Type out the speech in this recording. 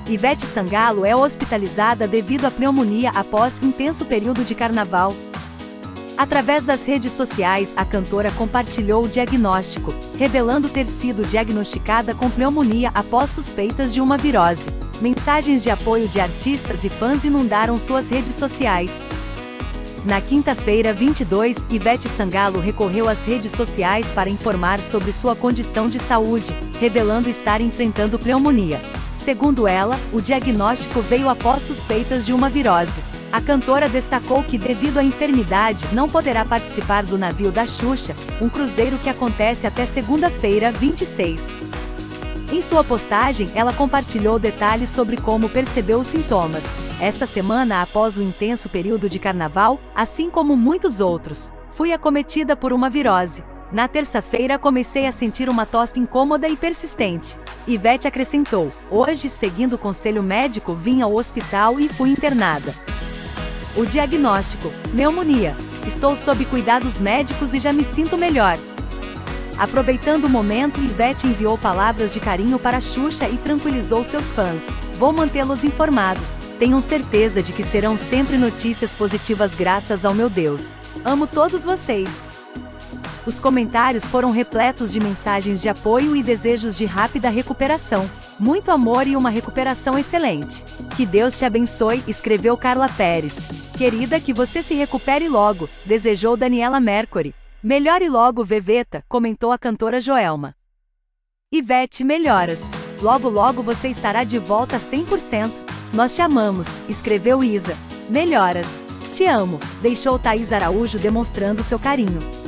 Ivete Sangalo é hospitalizada devido à pneumonia após intenso período de carnaval. Através das redes sociais, a cantora compartilhou o diagnóstico, revelando ter sido diagnosticada com pneumonia após suspeitas de uma virose. Mensagens de apoio de artistas e fãs inundaram suas redes sociais. Na quinta-feira, 22, Ivete Sangalo recorreu às redes sociais para informar sobre sua condição de saúde, revelando estar enfrentando pneumonia. Segundo ela, o diagnóstico veio após suspeitas de uma virose. A cantora destacou que, devido à enfermidade, não poderá participar do Navio da Xuxa, um cruzeiro que acontece até segunda-feira, 26. Em sua postagem, ela compartilhou detalhes sobre como percebeu os sintomas. Esta semana, após o intenso período de carnaval, assim como muitos outros, fui acometida por uma virose. Na terça-feira comecei a sentir uma tosse incômoda e persistente. Ivete acrescentou: hoje, seguindo o conselho médico, vim ao hospital e fui internada. O diagnóstico: pneumonia. Estou sob cuidados médicos e já me sinto melhor. Aproveitando o momento, Ivete enviou palavras de carinho para Xuxa e tranquilizou seus fãs. Vou mantê-los informados. Tenham certeza de que serão sempre notícias positivas graças ao meu Deus. Amo todos vocês. Os comentários foram repletos de mensagens de apoio e desejos de rápida recuperação. Muito amor e uma recuperação excelente. Que Deus te abençoe, escreveu Carla Pérez. Querida, que você se recupere logo, desejou Daniela Mercury. Melhore logo, Veveta, comentou a cantora Joelma. Ivete, melhoras. Logo logo você estará de volta 100%. Nós te amamos, escreveu Isa. Melhoras. Te amo, deixou Thaís Araújo demonstrando seu carinho.